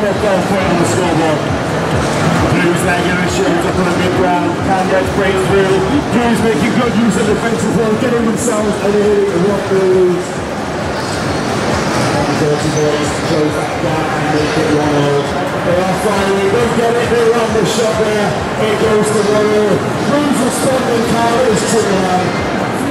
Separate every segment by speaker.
Speaker 1: more goal point on the scoreboard. Blues laying their shields up on the mid-ground. Candidates break through. Blues making good use of defensive role, getting themselves a lead and what they lose. The dirty boys close that gap and make it 1-0. They are firing, they get it, they run the shot there. It goes to 1-0. Blues responding, Carl is trigger line.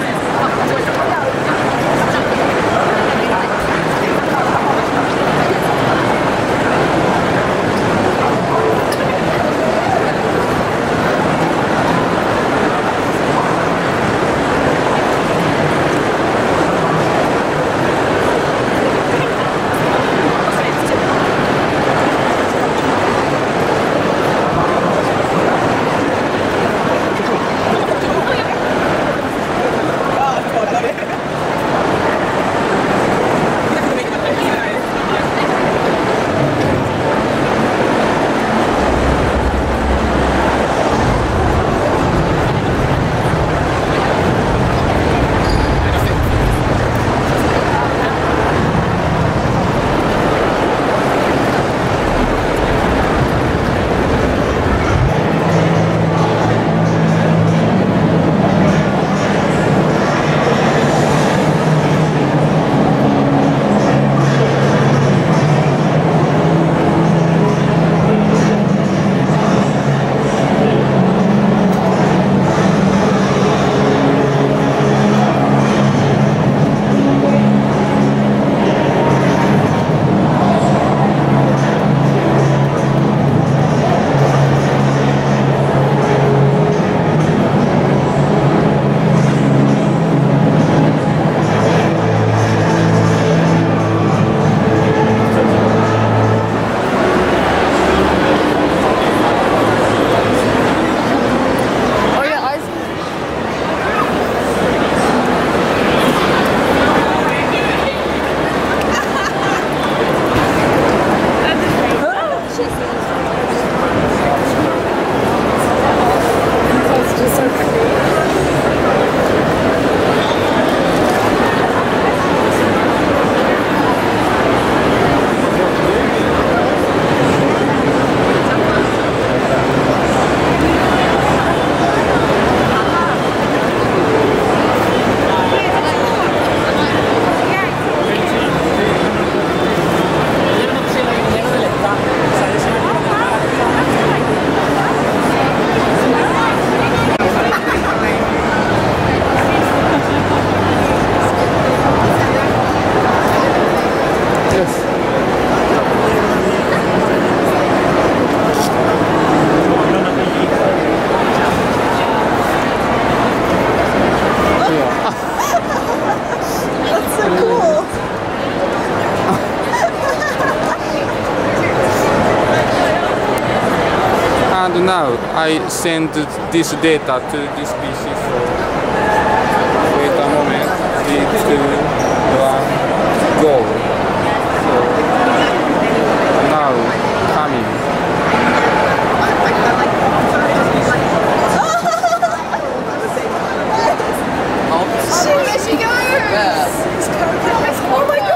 Speaker 2: And now I send this data to this PC, so wait a moment, 3, 2, 1, go. So now coming.
Speaker 3: Where she goes? Yeah. Oh my God.